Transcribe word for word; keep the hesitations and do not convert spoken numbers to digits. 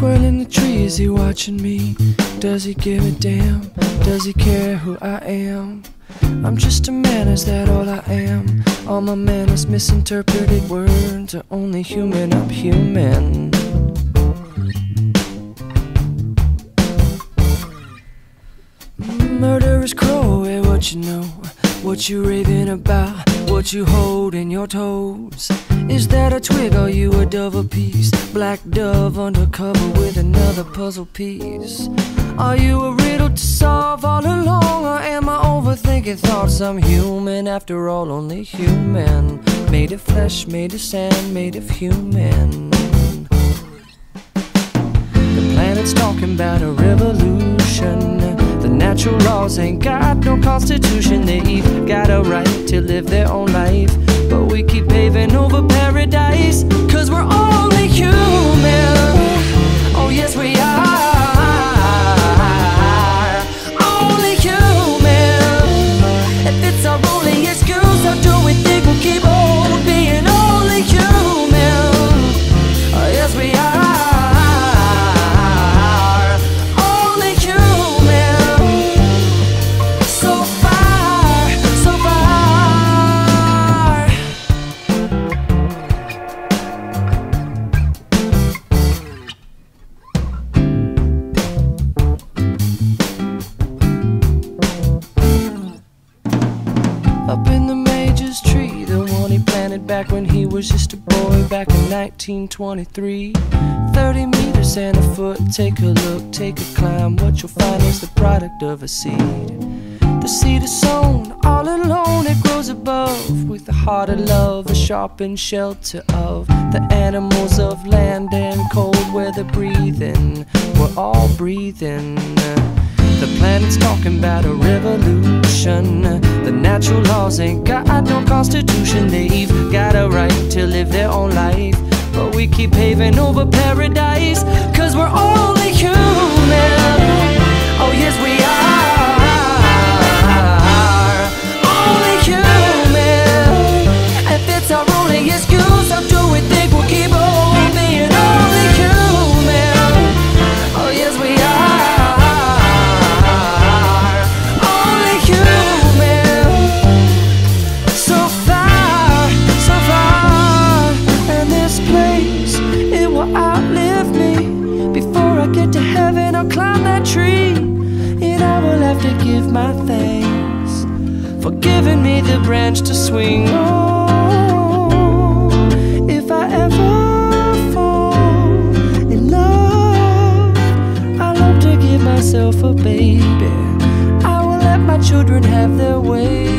Squirrel in the tree, is he watching me? Does he give a damn? Does he care who I am? I'm just a man, is that all I am? All my manners, misinterpreted words, are only human, I'm human. Murderous crow, hey, what you know? What you raving about? What you hold in your toes? Is that a twig, or you a dove apiece? Black dove undercover with another puzzle piece. Are you a riddle to solve all along, or am I overthinking thoughts? I'm human after all, only human. Made of flesh, made of sand, made of human. The planet's talking about a revolution. The natural laws ain't got no constitution. They've got a right to live their own life, but we keep paving over paradise, cause we're only human. Oh yes we are, only human. If it's our only excuse, how do we think we'll keep on being only human? Oh yes we are. Up in the Major's tree, the one he planted back when he was just a boy, back in nineteen twenty-three. Thirty meters and a foot, take a look, take a climb. What you'll find is the product of a seed. The seed is sown all alone, it grows above, with the heart of love, a sharpened shelter of the animals of land and cold weather breathing. We're all breathing. The planet's talking about a revolution. The natural laws ain't got no constitution. They've got a right to live their own life, but we keep paving over paradise, cause we're only human. Oh yes we are, only human. If it's our only excuse, how do we think we'll keep on being only human? Oh yes we are. Get to heaven, I'll climb that tree, and I will have to give my thanks for giving me the branch to swing on. If I ever fall in love, I love to give myself a baby. I will let my children have their way.